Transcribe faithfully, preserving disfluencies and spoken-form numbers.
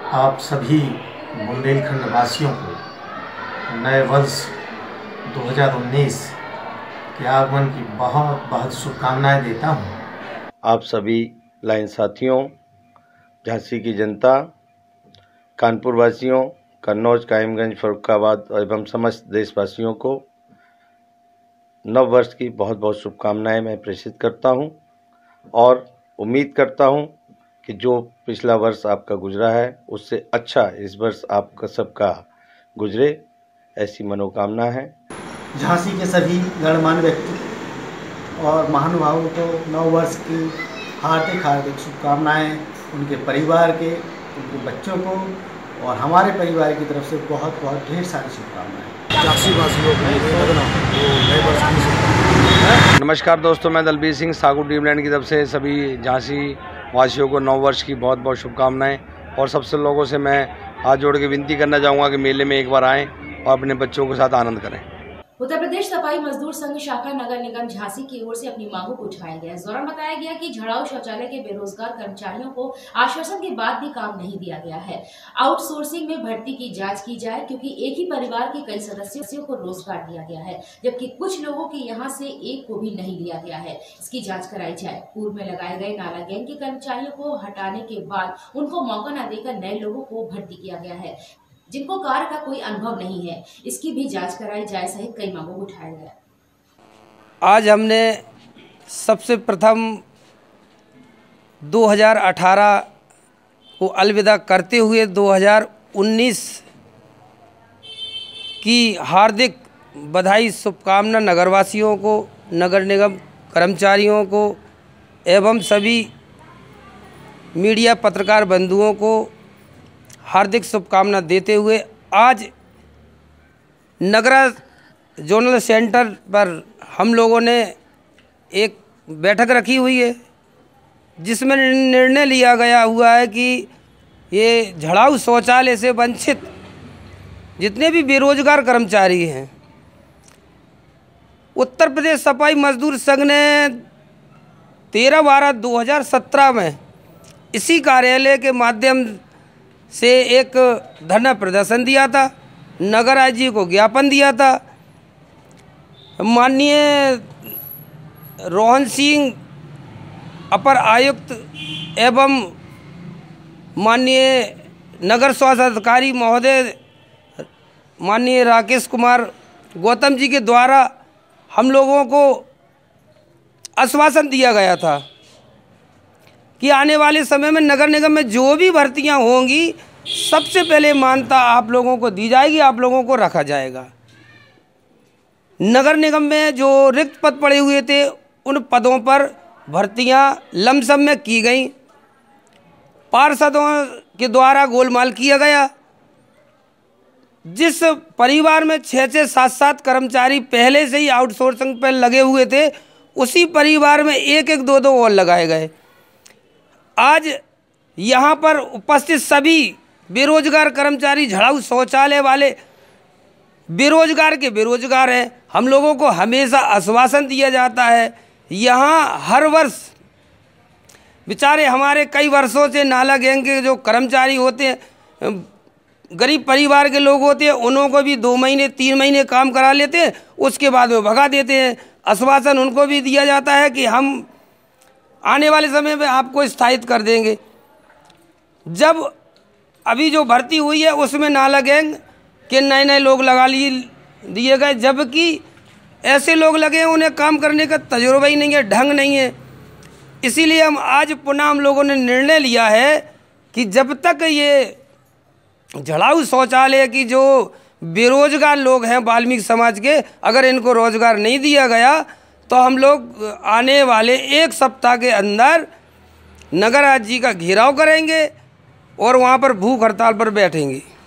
आप सभी बुंदेलखंड वासियों को नए वर्ष दो हज़ार उन्नीस के आगमन की बहुत बहुत शुभकामनाएं देता हूं। आप सभी लाइन साथियों, झांसी की जनता, कानपुर वासियों, कन्नौज, कायमगंज, फर्रुखाबाद एवं समस्त देशवासियों को नव वर्ष की बहुत बहुत शुभकामनाएं मैं प्रेषित करता हूं और उम्मीद करता हूं कि जो पिछला वर्ष आपका गुजरा है उससे अच्छा इस वर्ष आपका सबका गुजरे, ऐसी मनोकामना है। झांसी के सभी गणमान्य व्यक्ति और महानुभावों को नव वर्ष की हार्दिक हार्दिक शुभकामनाएं, उनके परिवार के, उनके बच्चों को और हमारे परिवार की तरफ से बहुत बहुत ढेर सारी शुभकामनाएं। झांसी वासियों को नए वर्ष की शुभकामनाएं। नमस्कार दोस्तों, मैं दलबीर सिंह सागू ड्रीमलैंड की तरफ से सभी झांसी वासियों को नव वर्ष की बहुत बहुत शुभकामनाएं और सबसे लोगों से मैं हाथ जोड़ के विनती करना चाहूँगा कि मेले में एक बार आएँ और अपने बच्चों के साथ आनंद करें। उत्तर प्रदेश सफाई मजदूर संघ शाखा नगर निगम झांसी की ओर से अपनी मांगों को उठाया गया। इस दौरान बताया गया कि झड़ाऊ शौचालय के बेरोजगार कर्मचारियों को आश्वासन के बाद भी काम नहीं दिया गया है। आउटसोर्सिंग में भर्ती की जांच की जाए, क्योंकि एक ही परिवार के कई सदस्यों को रोजगार दिया गया है, जबकि कुछ लोगों के यहां से एक को भी नहीं लिया गया है। इसकी जाँच कराई जाए। पूर्व में लगाए गए नाला गैंग के कर्मचारियों को हटाने के बाद उनको मौका न देकर नए लोगों को भर्ती किया गया है, जिनको कार्य का कोई अनुभव नहीं है। इसकी भी जांच कराई जाए सहित कई मांगों को उठाया गया। आज हमने सबसे प्रथम दो हज़ार अठारह को अलविदा करते हुए दो हज़ार उन्नीस की हार्दिक बधाई शुभकामना नगरवासियों को, नगर निगम कर्मचारियों को एवं सभी मीडिया पत्रकार बंधुओं को हार्दिक शुभकामना देते हुए आज नगरा जोनल सेंटर पर हम लोगों ने एक बैठक रखी हुई है, जिसमें निर्णय लिया गया हुआ है कि ये झड़ाऊ शौचालय से वंचित जितने भी बेरोजगार कर्मचारी हैं, उत्तर प्रदेश सफाई मजदूर संघ ने तेरह बारह दो हज़ार सत्रह में इसी कार्यालय के माध्यम से एक धरना प्रदर्शन दिया था, नगर आई जी को ज्ञापन दिया था। माननीय रोहन सिंह अपर आयुक्त एवं माननीय नगर स्वास्थ्य अधिकारी महोदय माननीय राकेश कुमार गौतम जी के द्वारा हम लोगों को आश्वासन दिया गया था कि आने वाले समय में नगर निगम में जो भी भर्तियां होंगी सबसे पहले मान्यता आप लोगों को दी जाएगी, आप लोगों को रखा जाएगा। नगर निगम में जो रिक्त पद पड़े हुए थे उन पदों पर भर्तियां लमसम में की गई, पार्षदों के द्वारा गोलमाल किया गया। जिस परिवार में छः छः सात सात कर्मचारी पहले से ही आउटसोर्सिंग पर लगे हुए थे, उसी परिवार में एक एक दो दो और लगाए गए। आज यहाँ पर उपस्थित सभी बेरोजगार कर्मचारी, झड़ाऊ शौचालय वाले बेरोजगार के बेरोजगार हैं। हम लोगों को हमेशा आश्वासन दिया जाता है, यहाँ हर वर्ष बेचारे हमारे कई वर्षों से नाला गैंग के जो कर्मचारी होते हैं, गरीब परिवार के लोग होते हैं, उन्हों को भी दो महीने तीन महीने काम करा लेते हैं, उसके बाद वो भगा देते हैं। आश्वासन उनको भी दिया जाता है कि हम आने वाले समय में आपको स्थायित्व कर देंगे। जब अभी जो भर्ती हुई है उसमें नाला गैंग के नए नए लोग लगा लिए दिए गए, जबकि ऐसे लोग लगे हैं उन्हें काम करने का तजुर्बा ही नहीं है, ढंग नहीं है। इसीलिए हम आज पुनः हम लोगों ने निर्णय लिया है कि जब तक ये झड़ाऊ शौचालय की जो बेरोजगार लोग हैं वाल्मीकि समाज के, अगर इनको रोजगार नहीं दिया गया तो हम लोग आने वाले एक सप्ताह के अंदर नगर आई जी का घेराव करेंगे और वहाँ पर भूख हड़ताल पर बैठेंगे।